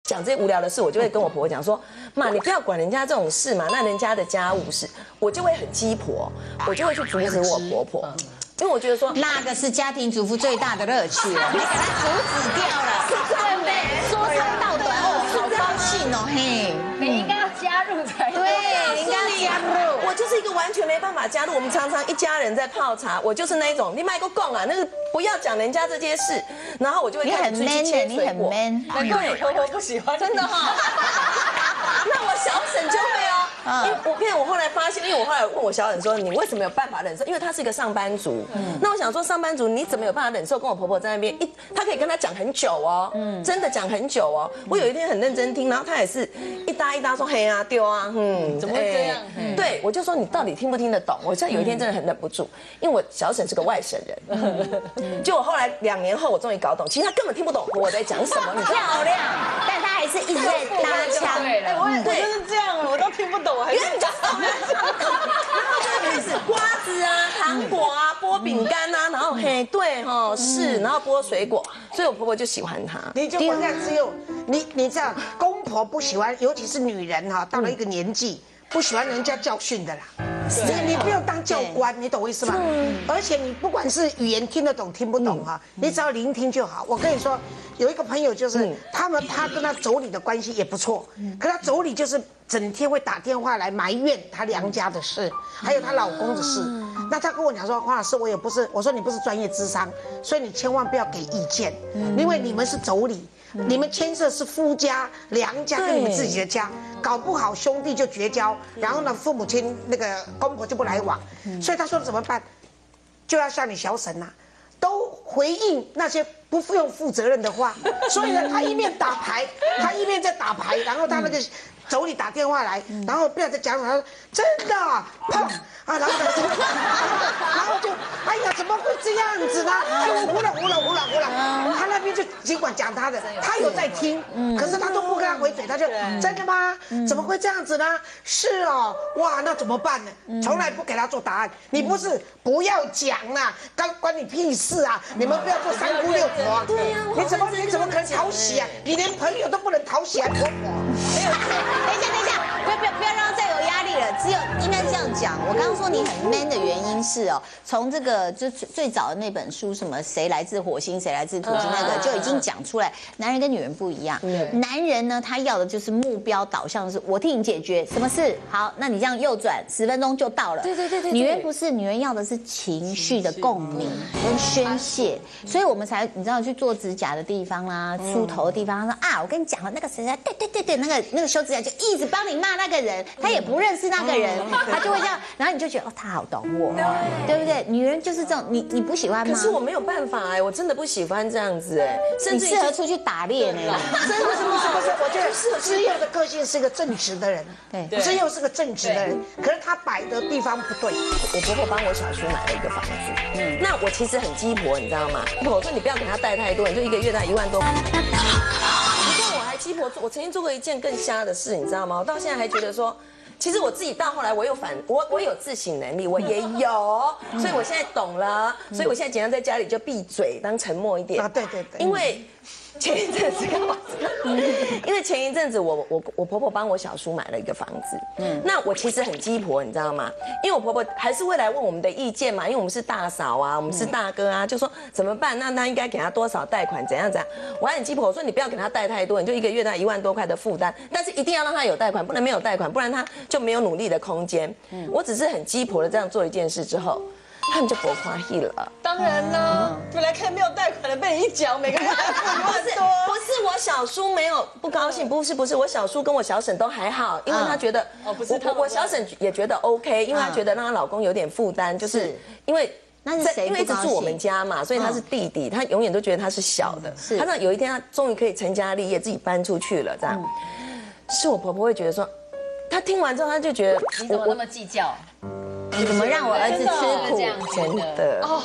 讲这些无聊的事，我就会跟我婆婆讲说，妈，你不要管人家这种事嘛，那人家的家务事，我就会很鸡婆，我就会去阻止我婆婆，因为我觉得说那个是家庭主妇最大的乐趣了，你给她阻止掉了，对不对？说长道短哦，好高兴哦，嘿， 你应该要加入才对， 对，应该要加入。 我就是一个完全没办法加入。我们常常一家人在泡茶，我就是那一种，你买个供啊，那个不要讲人家这件事，然后我就会你很 man 的，你很 man， 难怪你婆婆不喜欢， 真的哈。那我小沈就会哦，因为我后来发现，因为我后来问我小沈说，你为什么有办法忍受？因为他是一个上班族，那我想说，上班族你怎么有办法忍受跟我婆婆在那边他可以跟他讲很久哦，真的讲很久哦。我有一天很认真听，然后他也是一搭一搭说嘿啊丢啊， 怎么会这样？ 对，我就说你到底听不听得懂？我现在有一天真的很忍不住，因为我小沈是个外省人，就我后来2年后我终于搞懂，其实他根本听不懂我在讲什么，你知道吗？ 漂亮，但他还是一直在搭腔。 我就是这样，我都听不懂，我还是然后就开始瓜子啊、糖果啊、剥饼干啊，然后嘿对哈是，然后剥水果，所以我婆婆就喜欢他。 你就我看只有你知道，公婆不喜欢，尤其是女人哈，到了一个年纪不喜欢人家教训的啦。你不用当教官，你懂我意思吗？而且你不管是语言听得懂听不懂哈，你只要聆听就好。我跟你说，有一个朋友就是他跟他妯娌的关系也不错，可他妯娌就是整天会打电话来埋怨他娘家的事，还有她老公的事。那他跟我讲说，黄老师，我说你不是专业咨商，所以你千万不要给意见，因为你们是妯娌。你们牵涉是夫家、娘家跟你们自己的家，搞不好兄弟就绝交，然后呢，父母亲那个公婆就不来往，所以他说怎么办？就要像你小沈呐，都回应那些不用负责任的话，所以呢，他一面打牌，他一面在打牌，然后他那个妯娌打电话来，然后不要再讲了，他说真的，砰啊，然后然后就，哎呀，怎么会这样子呢？哎，我胡了，他那边就尽管讲他的，他有在听，可是他都不跟他回嘴，他就真的吗？怎么会这样子呢？是哦，哇，那怎么办呢？从来不给他做答案，你不是不要讲啦，关你屁事啊！你们不要做三姑六婆，对呀，你怎么可能讨喜啊？你连朋友都不能讨喜啊，婆婆。 等一下，不要让他再有压力了。只有应该这样讲，我刚刚说你很 man 的原因是哦，从这个就最早的那本书什么谁来自火星谁来自土星那个就已经讲出来，男人跟女人不一样。男人呢，他要的就是目标导向，是我替你解决什么事，好，那你这样右转10分钟就到了。对。女人不是，女人要的是情绪的共鸣跟宣泄，所以我们才你知道去做指甲的地方啦，梳头的地方，他说啊，我跟你讲了那个谁，对，那个修指甲就一直帮你骂那个人，他也不认识那个人，他就会这样，然后你就觉得哦，他好懂我，对不对？女人就是这种，你不喜欢吗？ 可是我没有办法哎，我真的不喜欢这样子哎， 甚至适合出去打猎呢。 真的不是，我觉得知佑的个性是个正直的人， 对， 知佑是个正直的人，可是他摆的地方不对。 我婆婆帮我小叔买了一个房子，那我其实很鸡婆，你知道吗？我说你不要给他带太多，你就一个月带1万多。你看我还鸡婆，我曾经做过一件更瞎的事，你知道吗？我到现在还觉得说。其实我自己到后来我有自省能力，我也有，所以我现在懂了，所以我现在尽量在家里就闭嘴，当沉默一点啊，对， 因为前一阵子干嘛？因为前一阵子我婆婆帮我小叔买了一个房子，那我其实很鸡婆，你知道吗？因为我婆婆还是会来问我们的意见嘛，因为我们是大嫂啊，我们是大哥啊，就说怎么办？那应该给他多少贷款？怎样？我还很鸡婆，我说你不要给他贷太多，你就一个月贷1万多块的负担，但是一定要让他有贷款，不能没有贷款，不然他就没有努力的空间。我只是很鸡婆的这样做一件事之后。他们就不夸气了。 当然呢，本来可以没有贷款的，被你一讲，每个月不是我小叔没有不高兴，不是，我小叔跟我小婶都还好，因为他觉得我小婶也觉得 OK， 因为她觉得让她老公有点负担，就是因为。因为一直住我们家嘛，所以他是弟弟，他永远都觉得他是小的。他那有一天他终于可以成家立业，自己搬出去了，这样。是我婆婆会觉得说，她听完之后，她就觉得你怎么那么计较？ 你怎么让我儿子吃苦？ 真的哦，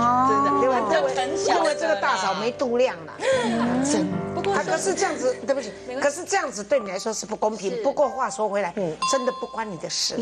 因为这个大嫂没度量了，真。可是这样子，对不起，可是这样子对你来说是不公平。不过话说回来，真的不关你的事。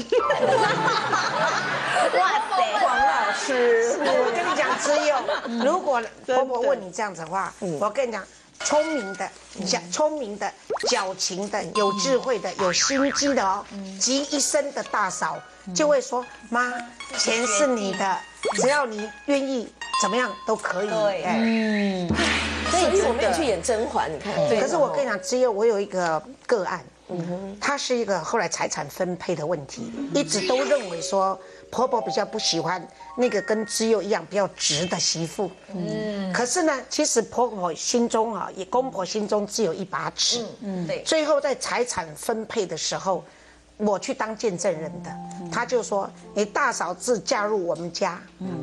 哇塞， 黄老师， 我跟你讲，只有如果婆婆问你这样子的话，我跟你讲， 聪明的、聪明的、矫情的、有智慧的、有心机的哦，集一身的大嫂就会说：妈，钱是你的，只要你愿意怎么样都可以。哎， 所以我没有去演甄嬛，你看。 可是我跟你讲，只有我有一个个案，它是一个后来财产分配的问题，一直都认为说婆婆比较不喜欢那个跟知佑一样比较直的媳妇。可是呢，其实婆婆心中啊，也公婆心中只有一把尺。 对。 最后在财产分配的时候，我去当见证人的，他就说：“你大嫂自嫁入我们家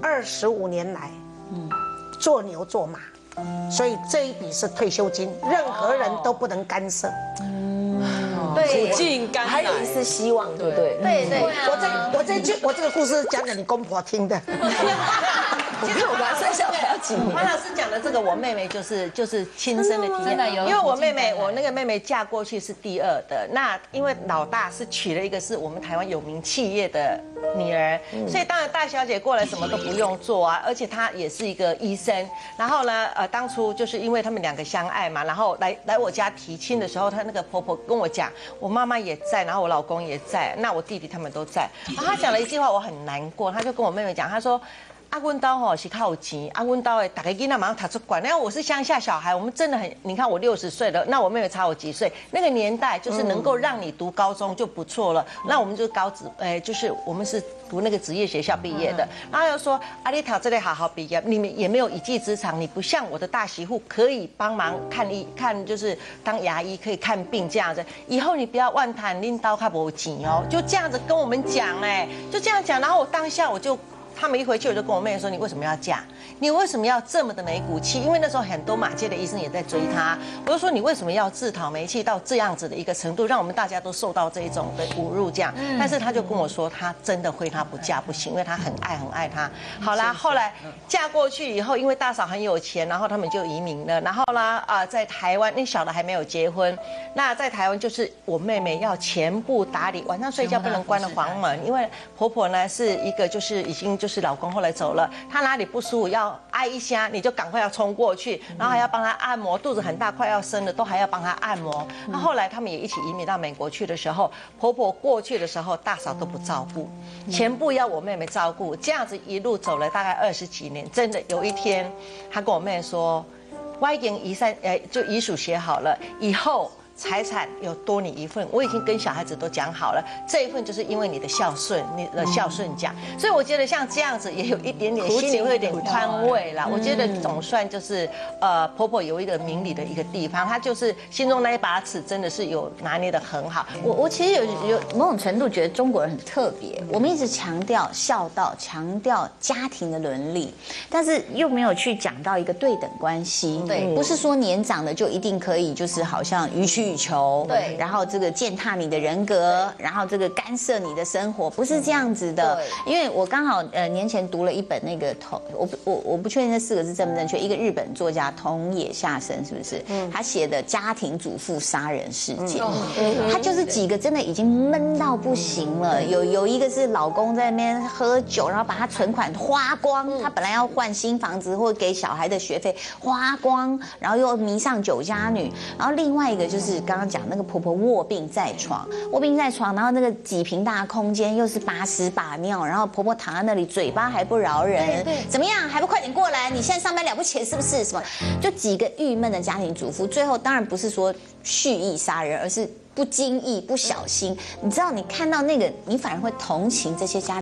，25年来，做牛做马。”所以这一笔是退休金，任何人都不能干涉。 对， 苦尽甘来还有一丝希望，对不对？ 对对， 我这个故事讲给你公婆听的。 其实我们生小孩要几年？ 黄老师讲的这个，我妹妹就是亲身的体验， 真的有因为我那个妹妹嫁过去是第二的，那因为老大是娶了一个是我们台湾有名企业的女儿，所以当然大小姐过来什么都不用做啊，而且她也是一个医生。然后呢，当初就是因为他们两个相爱嘛，然后来我家提亲的时候，她那个婆婆跟我讲，我妈妈也在，然后我老公也在，那我弟弟他们都在。然后她讲了一句话，我很难过，她就跟我妹妹讲，她说：“啊，阮家吼是靠有钱，啊，阮家的大家囡仔马上读出管。因为我是乡下小孩，我们真的很，你看我60岁了，那我妹妹差我几岁，那个年代就是能够让你读高中就不错了。那我们就就是我们是读那个职业学校毕业的，然后又说啊，你考这里好好毕业，你们也没有一技之长，你不像我的大媳妇可以帮忙看就是当牙医可以看病这样子，以后你不要妄谈拎刀看不钱哦，就这样子跟我们讲就这样讲，然后我当下我就。他们一回去，我就跟我妹妹说：“你为什么要嫁？你为什么要这么的没骨气？因为那时候很多马街的医生也在追她。我就说你为什么要自讨没气到这样子的一个程度，让我们大家都受到这一种的侮辱这样？但是她就跟我说，她真的非她不嫁不行，因为她很爱她。好啦，后来嫁过去以后，因为大嫂很有钱，然后他们就移民了。然后呢，在台湾那小的还没有结婚，那在台湾就是我妹妹要全部打理，晚上睡觉不能关了房门，因为婆婆呢是一个就是已经。就是老公后来走了，她哪里不舒服要挨一下，你就赶快要冲过去，然后还要帮她按摩，肚子很大快要生了，都还要帮她按摩。那后来他们也一起移民到美国去的时候，婆婆过去的时候，大嫂都不照顾，全部要我妹妹照顾，这样子一路走了大概20几年。真的有一天，她跟我妹说，我已经就遗嘱写好了，以后。财产有多你一份，我已经跟小孩子都讲好了，这一份就是因为你的孝顺，你的孝顺奖。所以我觉得像这样子也有一点点心里会有点宽慰啦。我觉得总算就是婆婆有一个明理的一个地方，她就是心中那一把尺真的是有拿捏得很好。 我其实有某种程度觉得中国人很特别，我们一直强调孝道，强调家庭的伦理，但是又没有去讲到一个对等关系。对，不是说年长的就一定可以就是好像予取予求，对，然后这个践踏你的人格，然后这个干涉你的生活，不是这样子的。因为我刚好年前读了一本那个我不确定这4个字正不正确，一个日本作家桐野夏生是不是？他写的家庭主妇杀人事件，他就是几个真的已经闷到不行了。有一个是老公在那边喝酒，然后把他存款花光，他本来要换新房子或给小孩的学费花光，然后又迷上酒家女，然后另外一个就是刚刚讲那个婆婆卧病在床，然后那个几平大空间又是把屎把尿，然后婆婆躺在那里嘴巴还不饶人，怎么样还不快点过来？你现在上班了不起是不是？什么就几个郁闷的家庭主妇，最后当然不是说蓄意杀人，而是不经意不小心。你知道你看到那个，你反而会同情这些家